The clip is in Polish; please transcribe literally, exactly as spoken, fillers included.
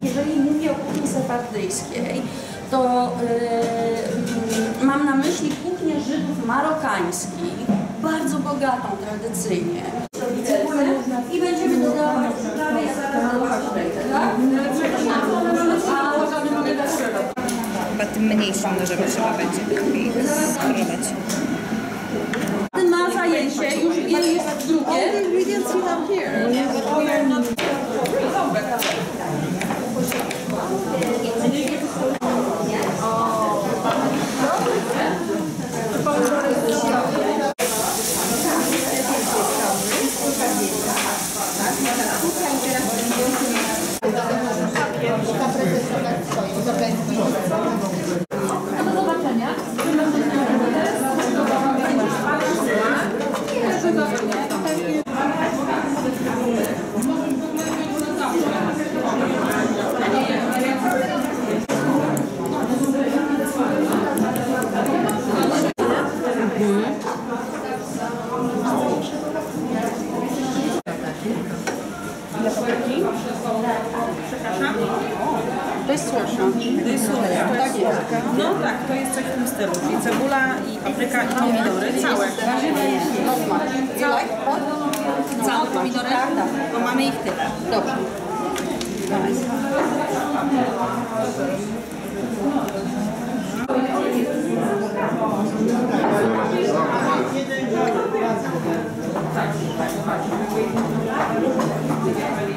Jeżeli mówię o kuchni sefardyjskiej, to yy, mam na myśli kuchnię Żydów marokańskich, bardzo bogatą tradycyjnie. I będziemy dodawać prawie zaraz do Was podejdę, tak? Chyba tym mniejszym nożem trzeba będzie skrzywać. Ty ma zajęcie, już jest drugie. Do zobaczenia. Przepraszam? To jest słodsze. To jest słodkie. Tak jest. No tak, to jest coś w tym stylu. I cebula, i papryka, i pomidory. Całe. Całe? Całe pomidory? Tak, tak. Bo mamy ich tyle. Dobrze. Tak.